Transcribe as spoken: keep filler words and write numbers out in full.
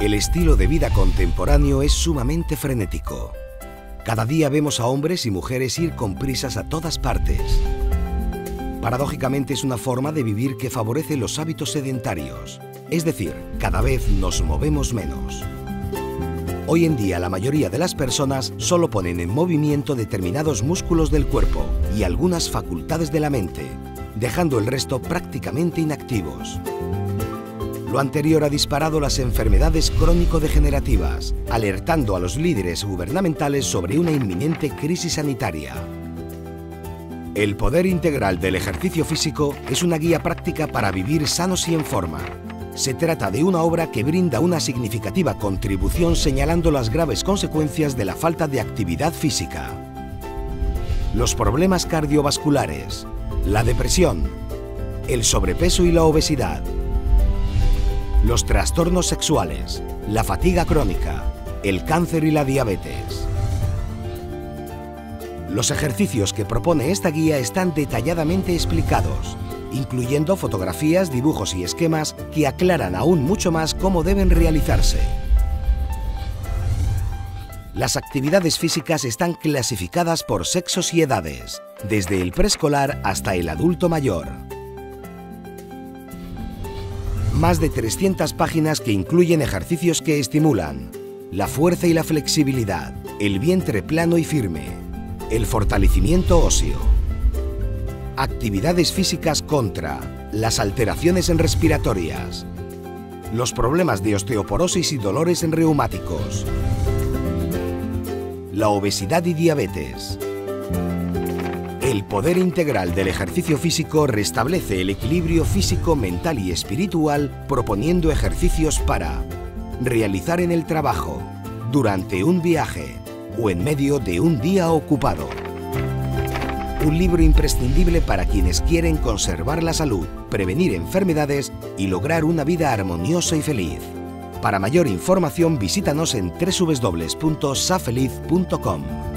El estilo de vida contemporáneo es sumamente frenético. Cada día vemos a hombres y mujeres ir con prisas a todas partes. Paradójicamente es una forma de vivir que favorece los hábitos sedentarios, es decir, cada vez nos movemos menos. Hoy en día la mayoría de las personas solo ponen en movimiento determinados músculos del cuerpo y algunas facultades de la mente, dejando el resto prácticamente inactivos. Lo anterior ha disparado las enfermedades crónico-degenerativas, alertando a los líderes gubernamentales sobre una inminente crisis sanitaria. El poder integral del ejercicio físico es una guía práctica para vivir sanos y en forma. Se trata de una obra que brinda una significativa contribución señalando las graves consecuencias de la falta de actividad física. Los problemas cardiovasculares, la depresión, el sobrepeso y la obesidad, los trastornos sexuales, la fatiga crónica, el cáncer y la diabetes. Los ejercicios que propone esta guía están detalladamente explicados, incluyendo fotografías, dibujos y esquemas que aclaran aún mucho más cómo deben realizarse. Las actividades físicas están clasificadas por sexos y edades, desde el preescolar hasta el adulto mayor. Más de trescientas páginas que incluyen ejercicios que estimulan la fuerza y la flexibilidad, el vientre plano y firme, el fortalecimiento óseo, actividades físicas contra las alteraciones en respiratorias, los problemas de osteoporosis y dolores en reumáticos, la obesidad y diabetes. El poder integral del ejercicio físico restablece el equilibrio físico, mental y espiritual proponiendo ejercicios para realizar en el trabajo, durante un viaje o en medio de un día ocupado. Un libro imprescindible para quienes quieren conservar la salud, prevenir enfermedades y lograr una vida armoniosa y feliz. Para mayor información visítanos en w w w punto safeliz punto com.